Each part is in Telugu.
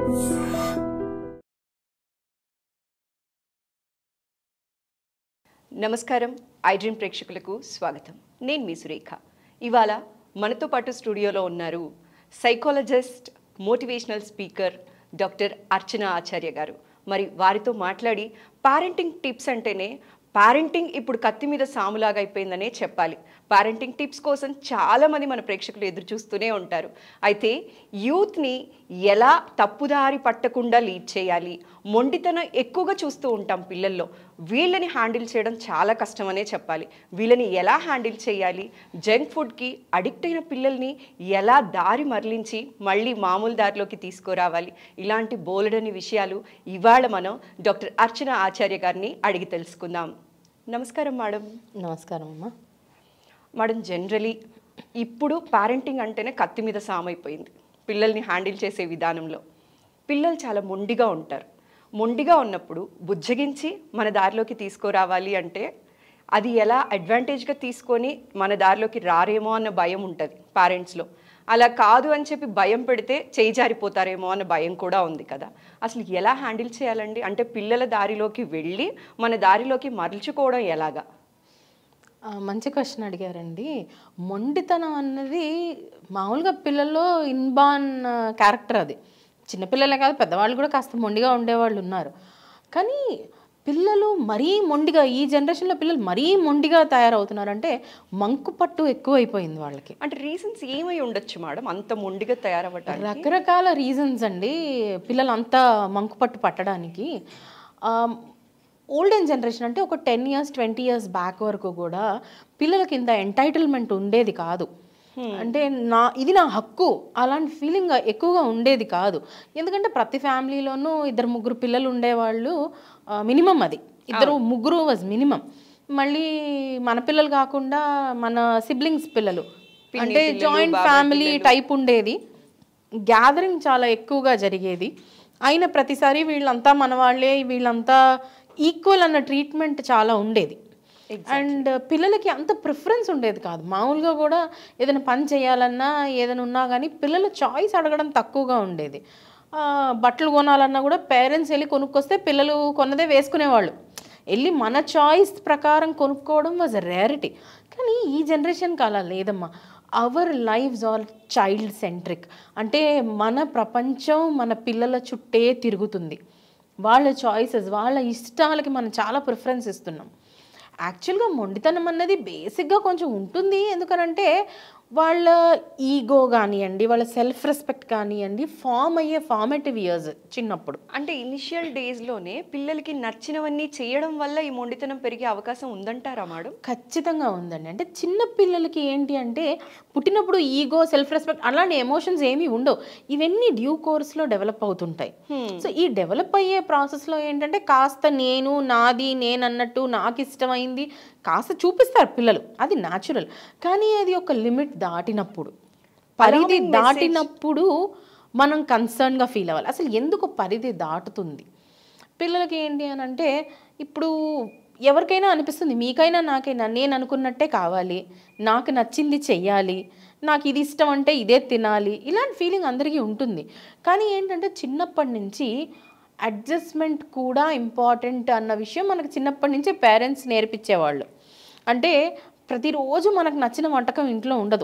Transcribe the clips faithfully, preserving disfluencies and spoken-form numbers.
నమస్కారం ఐ డ్రీమ్ ప్రేక్షకులకు స్వాగతం. నేను మీ సురేఖ. ఇవాళ మనతో పాటు స్టూడియోలో ఉన్నారు psychologist, motivational speaker doctor Archana Acharya garu. మరి వారితో మాట్లాడి పేరెంటింగ్ టిప్స్ అంటేనే పేరెంటింగ్ ఇప్పుడు కత్తి మీద సాములాగా అయిపోయిందనే చెప్పాలి. పేరెంటింగ్ టిప్స్ కోసం చాలామంది మన ప్రేక్షకులు ఎదురు చూస్తూనే ఉంటారు. అయితే యూత్ని ఎలా తప్పుదారి పట్టకుండా లీడ్ చేయాలి, మొండితనం ఎక్కువగా చూస్తూ ఉంటాం పిల్లల్లో, వీళ్ళని హ్యాండిల్ చేయడం చాలా కష్టమనే చెప్పాలి. వీళ్ళని ఎలా హ్యాండిల్ చేయాలి, జంక్ ఫుడ్కి అడిక్ట్ అయిన పిల్లల్ని ఎలా దారి మరలించి మళ్ళీ మామూలు దారిలోకి తీసుకురావాలి, ఇలాంటి బోలెడని విషయాలు ఇవాళ మనం డాక్టర్ అర్చన ఆచార్య గారిని అడిగి తెలుసుకుందాం. నమస్కారం మేడం. నమస్కారం అమ్మా. మేడం, జనరలీ ఇప్పుడు పేరెంటింగ్ అంటేనే కత్తి మీద సామైపోయింది. పిల్లల్ని హ్యాండిల్ చేసే విధానంలో పిల్లలు చాలా మొండిగా ఉంటారు. మొండిగా ఉన్నప్పుడు బుజ్జగించి మన దారిలోకి తీసుకురావాలి అంటే అది ఎలా అడ్వాంటేజ్గా తీసుకొని మన దారిలోకి రారేమో అన్న భయం ఉంటుంది పేరెంట్స్లో. అలా కాదు అని చెప్పి భయం పెడితే చేయి జారిపోతారేమో అన్న భయం కూడా ఉంది కదా. అసలు ఎలా హ్యాండిల్ చేయాలండి? అంటే పిల్లల దారిలోకి వెళ్ళి మన దారిలోకి మరల్చుకోవడం ఎలాగా? మంచి క్వశ్చన్ అడిగారండి. మొండితనం అన్నది మామూలుగా పిల్లల్లో ఇన్బార్న్ క్యారెక్టర్. అది చిన్నపిల్లలే కాదు, పెద్దవాళ్ళు కూడా కాస్త మొండిగా ఉండేవాళ్ళు ఉన్నారు. కానీ పిల్లలు మరీ మొండిగా, ఈ జనరేషన్లో పిల్లలు మరీ మొండిగా తయారవుతున్నారంటే మంకు పట్టు ఎక్కువైపోయింది వాళ్ళకి. అంటే రీజన్స్ ఏమై ఉండొచ్చు మేడం అంత మొండిగా తయారవ్వటానికి? రకరకాల రీజన్స్ అండి పిల్లలు అంత మంకు పట్టు పట్టడానికి. ఓల్డెన్ జనరేషన్ అంటే ఒక ten years twenty years back వరకు కూడా పిల్లలకి ఇంత ఎంటైటిల్మెంట్ ఉండేది కాదు. అంటే నా ఇది నా హక్కు అలాంటి ఫీలింగ్ ఎక్కువగా ఉండేది కాదు. ఎందుకంటే ప్రతి ఫ్యామిలీలోనూ ఇద్దరు ముగ్గురు పిల్లలు ఉండేవాళ్ళు మినిమం. అది ఇద్దరు ముగ్గురు వాజ్ మినిమం. మళ్ళీ మన పిల్లలు కాకుండా మన సిబ్లింగ్స్ పిల్లలు, అంటే జాయింట్ ఫ్యామిలీ టైప్ ఉండేది. గ్యాదరింగ్ చాలా ఎక్కువగా జరిగేది. అయిన ప్రతిసారి వీళ్ళంతా మన వాళ్ళే, వీళ్ళంతా ఈక్వల్ అన్న ట్రీట్మెంట్ చాలా ఉండేది. అండ్ పిల్లలకి అంత ప్రిఫరెన్స్ ఉండేది కాదు. మామూలుగా కూడా ఏదైనా పని చేయాలన్నా ఏదైనా ఉన్నా కానీ పిల్లల చాయిస్ అడగడం తక్కువగా ఉండేది. బట్టలు కొనాలన్నా కూడా పేరెంట్స్ వెళ్ళి కొనుక్కొస్తే పిల్లలు కొన్నదే వేసుకునేవాళ్ళు. వెళ్ళి మన చాయిస్ ప్రకారం కొనుక్కోవడం వాజ్ అ రేరిటీ. కానీ ఈ జనరేషన్కి అలా లేదమ్మా. Our lives are child centric. అంటే మన ప్రపంచం మన పిల్లల చుట్టే తిరుగుతుంది. వాళ్ళ చాయిసెస్, వాళ్ళ ఇష్టాలకి మనం చాలా ప్రిఫరెన్స్ ఇస్తున్నాం. యాక్చువల్గా మొండితనం అన్నది బేసిక్గా కొంచెం ఉంటుంది. ఎందుకనంటే వాళ్ళ ఈగో కానివ్వండి, వాళ్ళ సెల్ఫ్ రెస్పెక్ట్ కానివ్వండి ఫామ్ అయ్యే ఫార్మేటివ్ ఇయర్స్ చిన్నప్పుడు. అంటే ఇనిషియల్ డేస్లోనే పిల్లలకి నచ్చినవన్నీ చేయడం వల్ల ఈ మొండితనం పెరిగే అవకాశం ఉందంటారా మేడం? ఖచ్చితంగా ఉందండి. అంటే చిన్న పిల్లలకి ఏంటి అంటే పుట్టినప్పుడు ఈగో, సెల్ఫ్ రెస్పెక్ట్ అలాంటి ఎమోషన్స్ ఏమీ ఉండవు. ఇవన్నీ డ్యూ కోర్స్లో డెవలప్ అవుతుంటాయి. సో ఈ డెవలప్ అయ్యే ప్రాసెస్లో ఏంటంటే కాస్త నేను, నాది, నేను అన్నట్టు, నాకు ఇష్టమైంది కాస్త చూపిస్తారు పిల్లలు. అది న్యాచురల్. కానీ అది ఒక లిమిట్ దాటినప్పుడు, పరిధి దాటినప్పుడు మనం కన్సర్న్గా ఫీల్ అవ్వాలి. అసలు ఎందుకు పరిధి దాటుతుంది పిల్లలకి ఏంటి అని అంటే, ఇప్పుడు ఎవరికైనా అనిపిస్తుంది, మీకైనా నాకైనా నేను అనుకున్నట్టే కావాలి, నాకు నచ్చింది చెయ్యాలి, నాకు ఇది ఇష్టం అంటే ఇదే తినాలి, ఇలాంటి ఫీలింగ్ అందరికీ ఉంటుంది. కానీ ఏంటంటే చిన్నప్పటి నుంచి అడ్జస్ట్మెంట్ కూడా ఇంపార్టెంట్ అన్న విషయం మనకు చిన్నప్పటి నుంచి పేరెంట్స్ నేర్పించేవాళ్ళు. అంటే ప్రతిరోజు మనకు నచ్చిన వంటకం ఇంట్లో ఉండదు.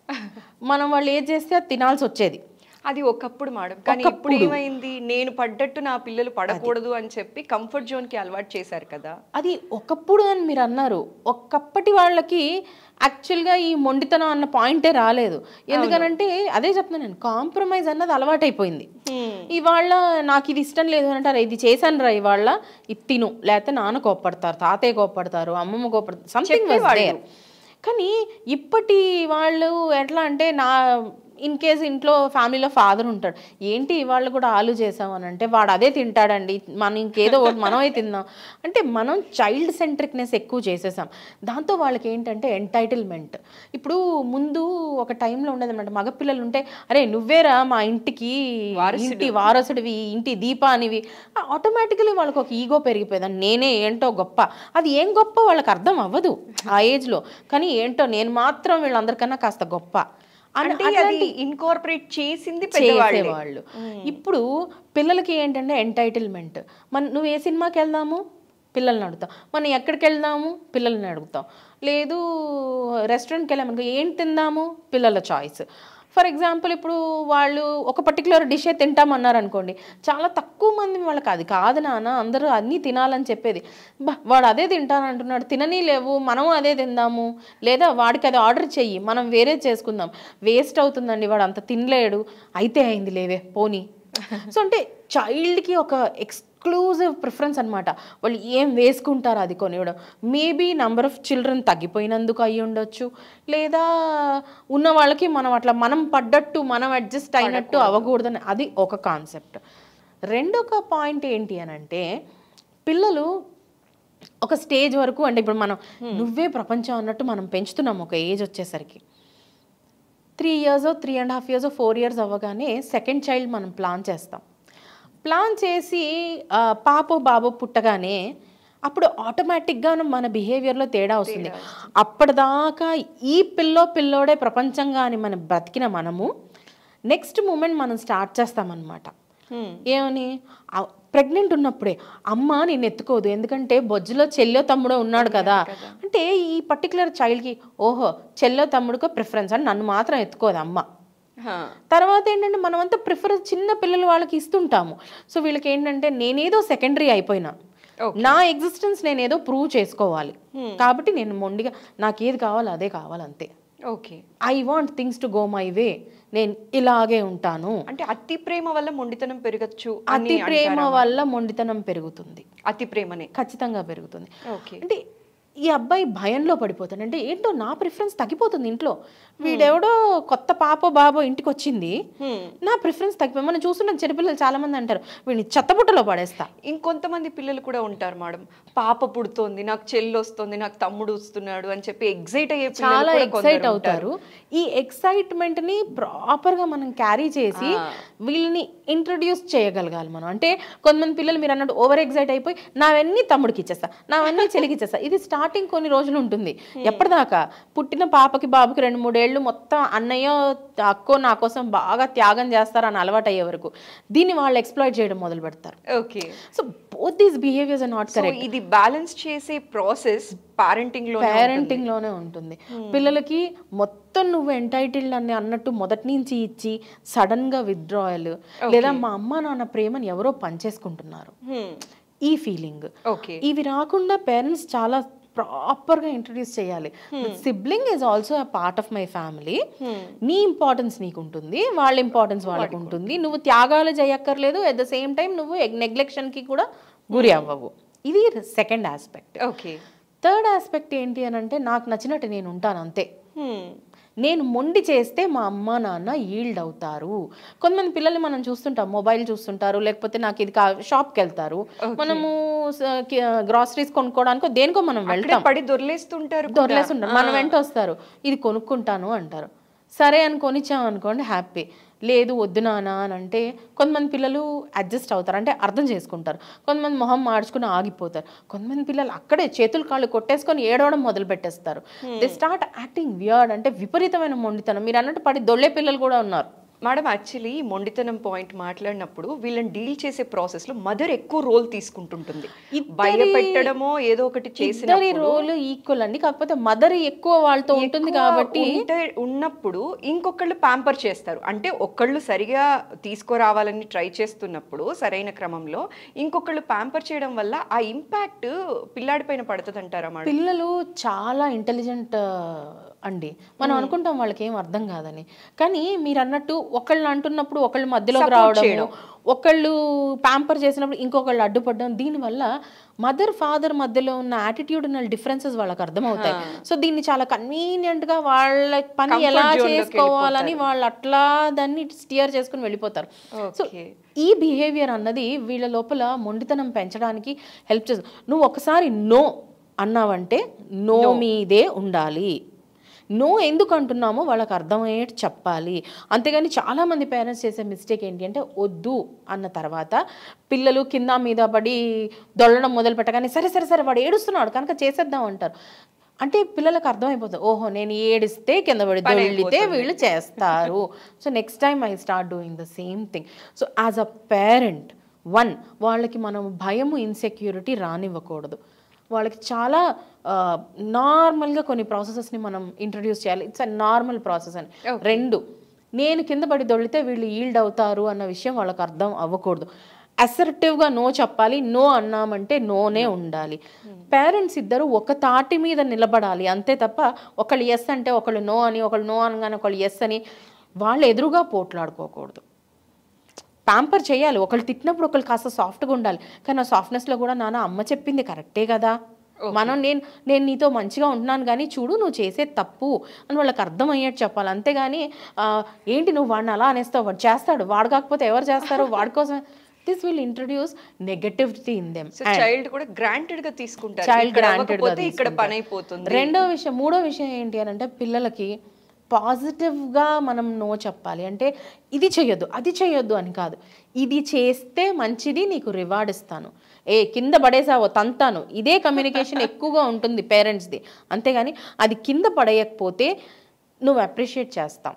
మనం వాళ్ళు ఏది చేస్తే అది తినాల్సి వచ్చేది. అది ఒకప్పుడు మేడం. కానీ ఇప్పుడు ఏమైంది, నేను పడ్డట్టు నా పిల్లలు పడకూడదు అని చెప్పి కంఫర్ట్ జోన్కి అలవాటు చేశారు కదా. అది ఒకప్పుడు అని మీరు అన్నారు. ఒకప్పటి వాళ్ళకి యాక్చువల్గా ఈ మొండితనం అన్న పాయింటే రాలేదు. ఎందుకనంటే అదే చెప్తున్నాను నేను, కాంప్రమైజ్ అన్నది అలవాటైపోయింది. ఇవాళ నాకు ఇది ఇష్టం లేదు అని అంటారు, ఇది చేశాను రా ఇవాళ, ఇది తిను, లేకపోతే నాన్న కోప్పడతారు, తాతయ్య కోప్పడతారు, అమ్మమ్మ కోప్పడతారు, సంథింగ్ వాస్ దేర్. కానీ ఇప్పటి వాళ్ళు ఎట్లా అంటే, నా ఇన్ కేస్ ఇంట్లో ఫ్యామిలీలో ఫాదర్ ఉంటాడు, ఏంటి ఇవాళ కూడా ఆలు చేసామని అంటే వాడు అదే తింటాడండి, మనం ఇంకేదో ఒకటి మనమే తిందాం అంటే మనం చైల్డ్ సెంట్రిక్నెస్ ఎక్కువ చేసేసాం. దాంతో వాళ్ళకి ఏంటంటే ఎంటైటిల్మెంట్. ఇప్పుడు ముందు ఒక టైంలో ఉండేది అనమాట, మగపిల్లలు ఉంటే అరే నువ్వేరా మా ఇంటికి ఇంటి వారసుడివి, ఇంటి దీపానివి, ఆటోమేటికలీ వాళ్ళకి ఒక ఈగో పెరిగిపోయేది. నేనే ఏంటో గొప్ప, అది ఏం గొప్ప వాళ్ళకి అర్థం అవ్వదు ఆ ఏజ్లో. కానీ ఏంటో నేను మాత్రం వీళ్ళందరికన్నా కాస్త గొప్ప అంటే అది ఇన్కార్పొరేట్ చేసింది పెద్దవాళ్ళే చేసేవాళ్ళు. ఇప్పుడు పిల్లలకి ఏంటంటే ఎంటైటిల్మెంట్. మన నువ్వు ఏ సినిమాకి వెళ్దాము పిల్లల్ని అడుగుతాం, మనం ఎక్కడికి వెళ్దాము పిల్లల్ని అడుగుతాం, లేదు రెస్టారెంట్కి వెళ్ళామనుకో ఏం తిందాము పిల్లల చాయిస్. ఫర్ ఎగ్జాంపుల్ ఇప్పుడు వాళ్ళు ఒక పర్టికులర్ డిషే తింటామన్నారు అనుకోండి, చాలా తక్కువ మంది వాళ్ళకి అది కాదు నాన్న అందరూ అన్నీ తినాలని చెప్పేది. బా వాడు అదే తింటానంటున్నాడు, తిననీ లేవు మనం అదే తిందాము, లేదా వాడికి అది ఆర్డర్ చెయ్యి మనం వేరే చేసుకుందాం, వేస్ట్ అవుతుందండి వాడు అంత తినలేడు, అయితే అయింది లేవే పోనీ. సో అంటే చైల్డ్కి ఒక ఎక్స్క్లూజివ్ ప్రిఫరెన్స్ అనమాట, వాళ్ళు ఏం వేసుకుంటారు అది కొనివ్వడం. మేబీ నంబర్ ఆఫ్ చిల్డ్రన్ తగ్గిపోయినందుకు అయ్యి ఉండొచ్చు, లేదా ఉన్న వాళ్ళకి మనం అట్లా మనం పడ్డట్టు మనం అడ్జస్ట్ అయినట్టు అవ్వకూడదని అది ఒక కాన్సెప్ట్. రెండొక పాయింట్ ఏంటి అని అంటే పిల్లలు ఒక స్టేజ్ వరకు అంటే ఇప్పుడు మనం నువ్వే ప్రపంచం అన్నట్టు మనం పెంచుతున్నాం. ఒక ఏజ్ వచ్చేసరికి three years three and half years four years అవ్వగానే సెకండ్ చైల్డ్ మనం ప్లాన్ చేస్తాం. ప్లాన్ చేసి పాపో బాబో పుట్టగానే అప్పుడు ఆటోమేటిక్గా మన బిహేవియర్లో తేడా వస్తుంది. అప్పటిదాకా ఈ పిల్లో పిల్లోడే ప్రపంచంగా అని మనం బ్రతికిన మనము నెక్స్ట్ మూమెంట్ మనం స్టార్ట్ చేస్తామన్నమాట. ఏమని ప్రెగ్నెంట్ ఉన్నప్పుడే అమ్మ నేను ఎత్తుకోదు ఎందుకంటే బొజ్జులో చెల్లో తమ్ముడో ఉన్నాడు కదా అంటే ఈ పర్టికులర్ చైల్డ్కి ఓహో చెల్లో తమ్ముడికో ప్రిఫరెన్స్ అని నన్ను మాత్రం ఎత్తుకోదు అమ్మ. తర్వాత ఏంటంటే మనమంతా ప్రిఫర్ చిన్న పిల్లలు వాళ్ళకి ఇస్తుంటాము. సో వీళ్ళకి ఏంటంటే నేనేదో సెకండరీ అయిపోయినా, నా ఎగ్జిస్టెన్స్ నేనేదో ప్రూవ్ చేసుకోవాలి కాబట్టి నేను మొండిగా నాకు ఏది కావాలో అదే కావాలంతే. Okay I want things to go my way, నేను ఇలాగే ఉంటాను. అంటే అతి ప్రేమ వల్ల మొండితనం పెరగచ్చు. అతి ప్రేమ వల్ల మొండితనం పెరుగుతుంది, అతి ప్రేమనే ఖచ్చితంగా పెరుగుతుంది. అంటే ఈ అబ్బాయి భయంలో పడిపోతాడు. అంటే ఏంటో నా ప్రిఫరెన్స్ తగ్గిపోతుంది ఇంట్లో, వీడెవడో కొత్త పాపో బాబో ఇంటికి వచ్చింది నా ప్రిఫరెన్స్ తగ్గిపోయి. మనం చూస్తున్న చిన్నపిల్లలు చాలా మంది అంటారు వీడిని చెత్తబుట్టలో పడేస్తా. ఇంకొంతమంది పిల్లలు కూడా ఉంటారు మేడం, పాప పుడుతోంది నాకు చెల్లి వస్తుంది నాకు తమ్ముడు వస్తున్నాడు అని చెప్పి ఎక్సైట్ అయ్యే చాలా ఎక్సైట్ అవుతారు. ఈ ఎక్సైట్మెంట్ ని ప్రాపర్ గా మనం క్యారీ చేసి వీళ్ళని ఇంట్రడ్యూస్ చేయగలగాలి మనం. అంటే కొంతమంది పిల్లలు మీరు అన్నట్టు ఓవర్ ఎక్సైట్ అయిపోయి నావన్నీ తమ్ముడికి ఇచ్చేస్తా నావన్నీ చెల్లికి ఇచ్చేస్తా. ఇది స్టార్టింగ్ కొన్ని రోజులు ఉంటుంది. ఎప్పటిదాకా పుట్టిన పాపకి బాబుకి రెండు మూడేళ్ళు మొత్తం అన్నయ్య అక్కో నా కోసం బాగా త్యాగం చేస్తారని అలవాటు అయ్యే వరకు దీన్ని వాళ్ళు ఎక్స్ప్లాయిట్ చేయడం మొదలు పెడతారు. Okay so both these behaviours are not correct. ఇది బ్యాలెన్స్ చేసే ప్రాసెస్ పేరెంటింగ్ లో పేరెంటింగ్ లోనే ఉంటుంది. పిల్లలకి మొత్తం నువ్వు ఎంటైటిల్డ్ అని అన్నట్టు మొదటి నుంచి ఇచ్చి సడన్ గా విత్డ్రాయల్, లేదా మా అమ్మ నాన్న ప్రేమని ఎవరో పంచేసుకుంటున్నారు ఈ ఫీలింగ్, ఇవి రాకుండా పేరెంట్స్ చాలా ప్రాపర్ గా ఇంట్రడ్యూస్ చేయాలి. Sibling is also a part of my family, నీ ఇంపార్టెన్స్ నీకు ఉంటుంది వాళ్ళ ఇంపార్టెన్స్ వాళ్ళకు ఉంటుంది, నువ్వు త్యాగాలు చేయక్కర్లేదు, అట్ ద సేమ్ టైం నువ్వు నెగ్లెక్షన్ కి కూడా గురి అవ్వవు. ఇది second aspect. Okay third aspect ఏంటి అని అంటే నాకు నచ్చినట్టు నేను ఉంటాను అంతే. నేను మొండి చేస్తే మా అమ్మ నాన్న ఈల్డ్ అవుతారు. కొంతమంది పిల్లల్ని మనం చూస్తుంటాం మొబైల్ చూస్తుంటారు, లేకపోతే నాకు ఇది కా షాప్కి వెళ్తారు, మనము గ్రాసరీస్ కొనుక్కోవడానికో దేనికో మనం వెళ్తాం, పడి దొర్లేస్తుంటారు దొర్లేస్తుంటారు మన వెంట వస్తారు ఇది కొనుక్కుంటాను అంటారు. సరే అని కొనిచ్చాం అనుకోండి హ్యాపీ, లేదు వద్దు నాన్న అని అంటే కొంతమంది పిల్లలు అడ్జస్ట్ అవుతారు, అంటే అర్థం చేసుకుంటారు. కొంతమంది మొహం మార్చుకుని ఆగిపోతారు. కొంతమంది పిల్లలు అక్కడే చేతులు కాళ్ళు కొట్టేసుకొని ఏడవడం మొదలు పెట్టేస్తారు. దే స్టార్ట్ యాక్టింగ్ వియర్డ్, అంటే విపరీతమైన మొండితనం. మీరు అన్నట్టు పడి దొల్లే పిల్లలు కూడా ఉన్నారు. మేడం యాక్చువల్లీ మొండితనం పాయింట్ మాట్లాడినప్పుడు వీళ్ళని డీల్ చేసే ప్రాసెస్ లో మదర్ ఎక్కువ రోల్ తీసుకుంటుంటుంది. భయపెట్టడమో ఏదో ఒకటి చేసిన రోల్ ఈక్వల్ అండి, కాకపోతే మదర్ ఎక్కువ వాళ్ళతో ఉంటుంది కాబట్టి ఉన్నప్పుడు ఇంకొకళ్ళు ప్యాంపర్ చేస్తారు. అంటే ఒకళ్ళు సరిగా తీసుకురావాలని ట్రై చేస్తున్నప్పుడు సరైన క్రమంలో ఇంకొకళ్ళు ప్యాంపర్ చేయడం వల్ల ఆ ఇంపాక్ట్ పిల్లాడి పైన పడుతుంది అంటారా మేడం? పిల్లలు చాలా ఇంటెలిజెంట్ అండి, మనం అనుకుంటాం వాళ్ళకి ఏం అర్థం కాదని, కానీ మీరు అన్నట్టు ఒకళ్ళు అంటున్నప్పుడు ఒకళ్ళు మధ్యలోకి రావడం, ఒకళ్ళు ప్యాంపర్ చేసినప్పుడు ఇంకొకళ్ళు అడ్డుపడడం, దీనివల్ల మదర్ ఫాదర్ మధ్యలో ఉన్న యాటిట్యూడినల్ డిఫరెన్సెస్ వాళ్ళకి అర్థమవుతాయి. సో దీన్ని చాలా కన్వీనియంట్ గా వాళ్ళ పని ఎలా చేసుకోవాలని వాళ్ళు అట్లా దాన్ని స్టియర్ చేసుకుని వెళ్ళిపోతారు. సో ఈ బిహేవియర్ అన్నది వీళ్ళ లోపల మొండితనం పెంచడానికి హెల్ప్ చేస్తుంది. నువ్వు ఒకసారి నో అన్నావంటే నో మీదే ఉండాలి. నో ఎందుకు అంటున్నామో వాళ్ళకి అర్థమయ్యేట్టు చెప్పాలి. అంతేగాని చాలామంది పేరెంట్స్ చేసే మిస్టేక్ ఏంటి అంటే వద్దు అన్న తర్వాత పిల్లలు కింద మీద పడి దొల్లడం మొదలు పెట్టగానే సరే సరే సరే వాడు ఏడుస్తున్నాడు కనుక చేసేద్దాం అంటారు. అంటే పిల్లలకు అర్థమైపోతుంది, ఓహో నేను ఏడిస్తే కింద పడి దొల్లితే వీళ్ళు చేస్తారు. So next time I start doing the same thing. So as a parent one, వాళ్ళకి మనం భయము ఇన్సెక్యూరిటీ రానివ్వకూడదు. వాళ్ళకి చాలా నార్మల్గా కొన్ని ప్రాసెసెస్ని మనం ఇంట్రడ్యూస్ చేయాలి. ఇట్స్ అ నార్మల్ ప్రాసెస్ అని. రెండు, నేను కింద పడి దొల్లితే వీళ్ళు ఈల్డ్ అవుతారు అన్న విషయం వాళ్ళకి అర్థం అవ్వకూడదు. అసర్టివ్గా నో చెప్పాలి. నో అన్నామంటే నోనే ఉండాలి. పేరెంట్స్ ఇద్దరు ఒక తాటి మీద నిలబడాలి అంతే తప్ప ఒకళ్ళు ఎస్ అంటే ఒకళ్ళు నో అని, ఒకళ్ళు నో అనగానే ఒకళ్ళు ఎస్ అని వాళ్ళు ఎదురుగా పోట్లాడుకోకూడదు. ప్యాంపర్ చేయాలి. ఒకళ్ళు తిట్టినప్పుడు ఒకళ్ళు కాస్త సాఫ్ట్గా ఉండాలి. కానీ ఆ సాఫ్ట్నెస్లో కూడా నాన్న అమ్మ చెప్పింది కరెక్టే కదా, మనం నేను నేను నీతో మంచిగా ఉంటున్నాను కానీ చూడు నువ్వు చేసే తప్పు అని వాళ్ళకి అర్థమయ్యేట్టు చెప్పాలి. అంతేగాని ఏంటి నువ్వు వాడిని అలా అనేస్తావు, వాడు చేస్తాడు, వాడు కాకపోతే ఎవరు చేస్తారు వాడి కోసం. This will introduce negativity in them. Child కూడా గ్రాంటెడ్ గా తీసుకుంటారు. చైల్డ్ గ్రాంటెడ్ గా ఇక్కడ పని అయిపోతుంది. రెండో విషయం మూడో విషయం ఏంటి అని అంటే పిల్లలకి పాజిటివ్గా మనం నో చెప్పాలి. అంటే ఇది చెయ్యొద్దు అది చెయ్యొద్దు అని కాదు, ఇది చేస్తే మంచిది నీకు రివార్డ్ ఇస్తాను, ఏ కింద పడేసావో తంతాను, ఇదే కమ్యూనికేషన్ ఎక్కువగా ఉంటుంది పేరెంట్స్ది. అంతేగాని అది కింద పడేయకపోతే నువ్వు అప్రిషియేట్ చేస్తాం,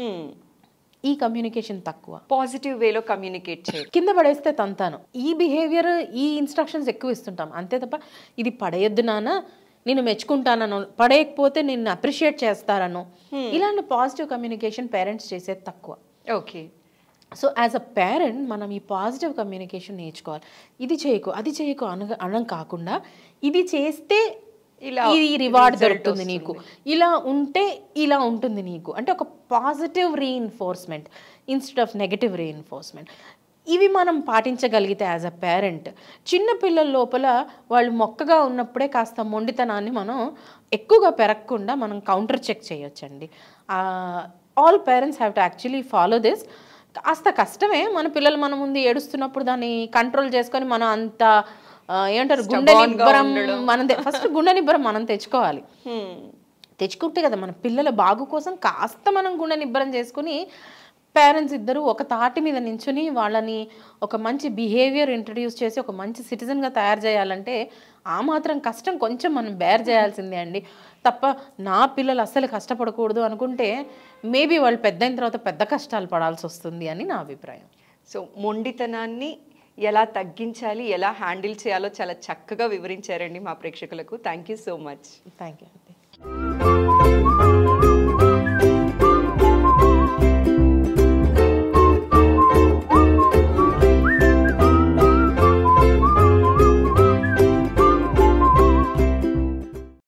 ఈ కమ్యూనికేషన్ తక్కువ. పాజిటివ్ వేలో కమ్యూనికేట్ చేయాలి. కింద పడేస్తే తంతాను, ఈ బిహేవియర్ ఈ ఇన్స్ట్రక్షన్స్ ఎక్కువ ఇస్తుంటాం. అంతే తప్ప ఇది పడేయొద్దు నాన్న నేను మెచ్చుకుంటానను, పడేయకపోతే నిన్ను అప్రిషియేట్ చేస్తారను, ఇలాంటి పాజిటివ్ కమ్యూనికేషన్ పేరెంట్స్ చేసేది తక్కువ. Okay. So as a parent మనం ఈ పాజిటివ్ కమ్యూనికేషన్ నేర్చుకోవాలి. ఇది చేయకు అది చేయకు అన అనం కాకుండా ఇది చేస్తే ఇలా ఈ రివార్డ్ దొరుకుతుంది నీకు, ఇలా ఉంటే ఇలా ఉంటుంది నీకు, అంటే ఒక positive reinforcement instead of negative reinforcement. ఇవి మనం పాటించగలిగితే యాజ్ అ పేరెంట్ చిన్నపిల్లల లోపల వాళ్ళు మొక్కగా ఉన్నప్పుడే కాస్త మొండితనాన్ని మనం ఎక్కువగా పెరగకుండా మనం కౌంటర్ చెక్ చేయొచ్చండి. All parents have to actually follow this. కాస్త కష్టమే, మన పిల్లలు మన ముందు ఏడుస్తున్నప్పుడు దాన్ని కంట్రోల్ చేసుకొని మనం అంత ఏమంటారు గుండె నిబ్బరం మనం ఫస్ట్ గుండె నిబ్బరం మనం తెచ్చుకోవాలి. తెచ్చుకుంటే కదా మన పిల్లల బాగు కోసం కాస్త మనం గుండె నిబ్బరం చేసుకుని పేరెంట్స్ ఇద్దరు ఒక తాటి మీద నించుని వాళ్ళని ఒక మంచి బిహేవియర్ ఇంట్రడ్యూస్ చేసి ఒక మంచి సిటిజన్గా తయారు చేయాలంటే ఆ మాత్రం కష్టం కొంచెం మనం బేర్ చేయాల్సిందే అండి. తప్ప నా పిల్లలు అస్సలు కష్టపడకూడదు అనుకుంటే మేబీ వాళ్ళు పెద్ద అయిన తర్వాత పెద్ద కష్టాలు పడాల్సి వస్తుంది అని నా అభిప్రాయం. సో మొండితనాన్ని ఎలా తగ్గించాలి, ఎలా హ్యాండిల్ చేయాలో చాలా చక్కగా వివరించారండి మా ప్రేక్షకులకు. Thank you so much. Thank you.